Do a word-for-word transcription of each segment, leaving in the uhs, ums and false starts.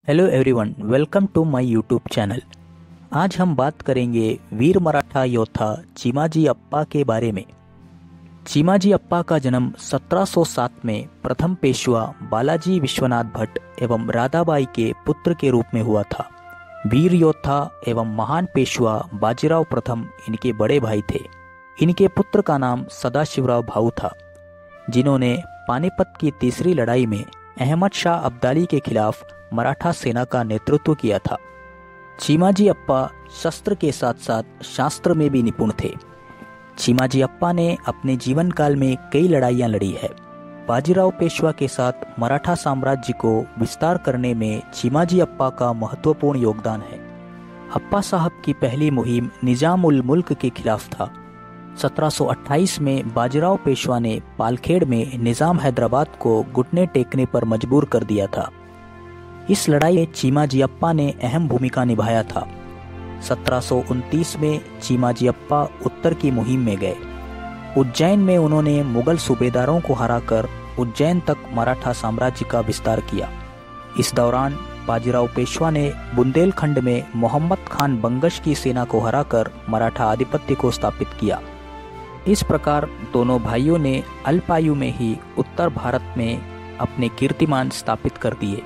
Hello everyone, welcome to my YouTube channel. आज हम बात करेंगे वीर मराठा योद्धा चिमाजी अप्पा के बारे में। चिमाजी अप्पा का जन्म सत्रह सौ सात में प्रथम पेशवा बालाजी विश्वनाथ भट्ट एवं राधाबाई के पुत्र के रूप में हुआ था। वीर योद्धा एवं महान पेशवा बाजीराव प्रथम इनके बड़े भाई थे। इनके पुत्र का नाम सदाशिवराव भाऊ था, जिन्होंने पानीपत की तीसरी लड़ाई में अहमद शाह अब्दाली के खिलाफ मराठा सेना का नेतृत्व किया था। चिमाजी अप्पा शस्त्र के साथ साथ शास्त्र में भी निपुण थे। चिमाजी अप्पा ने अपने जीवन काल में कई लड़ाइयां लड़ी है। बाजीराव पेशवा के साथ मराठा साम्राज्य को विस्तार करने में चिमाजी अप्पा का महत्वपूर्ण योगदान है। अप्पा साहब की पहली मुहिम निजाम उल मुल्क के खिलाफ था। सत्रह सौ अट्ठाईस में बाजीराव पेशवा ने पालखेड़ में निजाम हैदराबाद को घुटने टेकने पर मजबूर कर दिया था। इस लड़ाई में चिमाजी अप्पा ने अहम भूमिका निभाया था। सत्रह सौ उनतीस में चिमाजी अप्पा उत्तर की मुहिम में गए। उज्जैन में उन्होंने मुगल सूबेदारों को हराकर उज्जैन तक मराठा साम्राज्य का विस्तार किया। इस दौरान बाजीराव पेशवा ने बुंदेलखंड में मोहम्मद खान बंगश की सेना को हराकर मराठा आधिपत्य को स्थापित किया। इस प्रकार दोनों भाइयों ने अल्पायु में ही उत्तर भारत में अपने कीर्तिमान स्थापित कर दिए।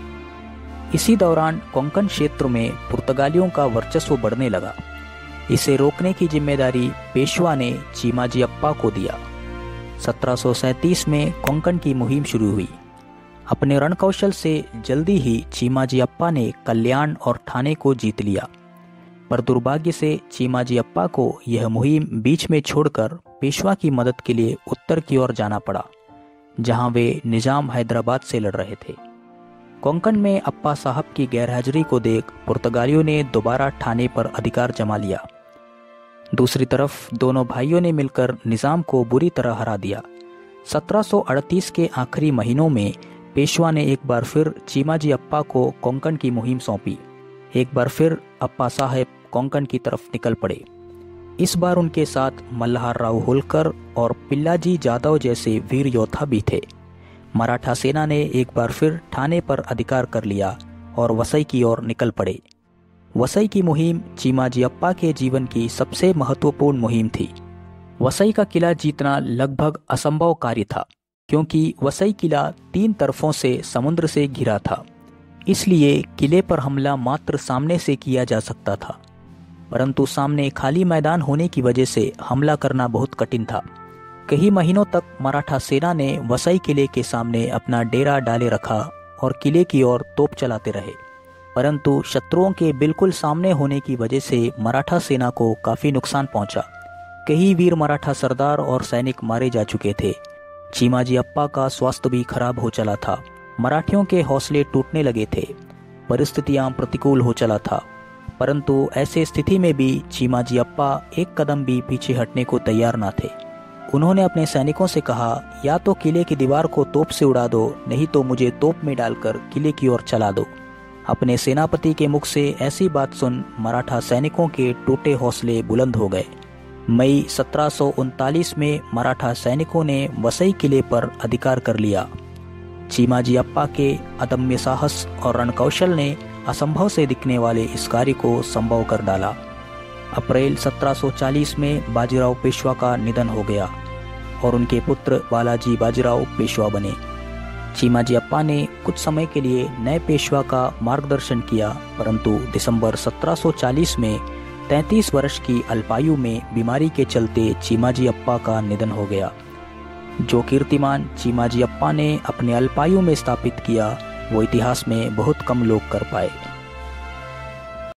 इसी दौरान कोंकण क्षेत्र में पुर्तगालियों का वर्चस्व बढ़ने लगा। इसे रोकने की जिम्मेदारी पेशवा ने चिमाजी अप्पा को दिया। सत्रह सौ सैंतीस में कोंकण की मुहिम शुरू हुई। अपने रणकौशल से जल्दी ही चिमाजी अप्पा ने कल्याण और ठाणे को जीत लिया, पर दुर्भाग्य से चिमाजी अप्पा को यह मुहिम बीच में छोड़कर पेशवा की मदद के लिए उत्तर की ओर जाना पड़ा, जहां वे निजाम हैदराबाद से लड़ रहे थे। कोंकण में अप्पा साहब की गैरहाजिरी को देख पुर्तगालियों ने दोबारा ठाणे पर अधिकार जमा लिया। दूसरी तरफ दोनों भाइयों ने मिलकर निजाम को बुरी तरह हरा दिया। सत्रह सौ अड़तीस के आखिरी महीनों में पेशवा ने एक बार फिर चिमाजी अप्पा को कोंकण की मुहिम सौंपी। एक बार फिर अप्पा साहब कोंकण की तरफ निकल पड़े। इस बार उनके साथ मल्हार राव होलकर और पिल्लाजी जाधव जैसे वीर योद्धा भी थे। मराठा सेना ने एक बार फिर ठाणे पर अधिकार कर लिया और वसई की ओर निकल पड़े। वसई की मुहिम चिमाजी अप्पा के जीवन की सबसे महत्वपूर्ण मुहिम थी। वसई का किला जीतना लगभग असंभव कार्य था, क्योंकि वसई किला तीन तरफों से समुद्र से घिरा था। इसलिए किले पर हमला मात्र सामने से किया जा सकता था, परंतु सामने खाली मैदान होने की वजह से हमला करना बहुत कठिन था। कई महीनों तक मराठा सेना ने वसई किले के सामने अपना डेरा डाले रखा और किले की ओर तोप चलाते रहे, परंतु शत्रुओं के बिल्कुल सामने होने की वजह से मराठा सेना को काफी नुकसान पहुंचा। कई वीर मराठा सरदार और सैनिक मारे जा चुके थे। चिमाजी अप्पा का स्वास्थ्य भी खराब हो चला था। मराठियों के हौसले टूटने लगे थे। परिस्थितियां प्रतिकूल हो चला था, परंतु ऐसे स्थिति में भी चिमाजी अप्पा एक कदम भी पीछे हटने को तैयार न थे। उन्होंने अपने सैनिकों से कहा, या तो किले की दीवार को तोप से उड़ा दो, नहीं तो मुझे तोप में डालकर किले की ओर चला दो। अपने सेनापति के मुख से ऐसी बात सुन मराठा सैनिकों के टूटे हौसले बुलंद हो गए। मई सत्रह सौ उनतालीस में मराठा सैनिकों ने वसई किले पर अधिकार कर लिया। चिमाजी अप्पा के अदम्य साहस और रणकौशल ने असंभव से दिखने वाले इस कार्य को संभव कर डाला। अप्रैल सत्रह सौ चालीस में बाजीराव पेशवा का निधन हो गया और उनके पुत्र बालाजी बाजीराव पेशवा बने। चिमाजी अप्पा ने कुछ समय के लिए नए पेशवा का मार्गदर्शन किया, परंतु दिसंबर सत्रह सौ चालीस में तैंतीस वर्ष की अल्पायु में बीमारी के चलते चिमाजी अप्पा का निधन हो गया। जो कीर्तिमान चिमाजी अप्पा ने अपने अल्पायु में स्थापित किया, वो इतिहास में बहुत कम लोग कर पाए।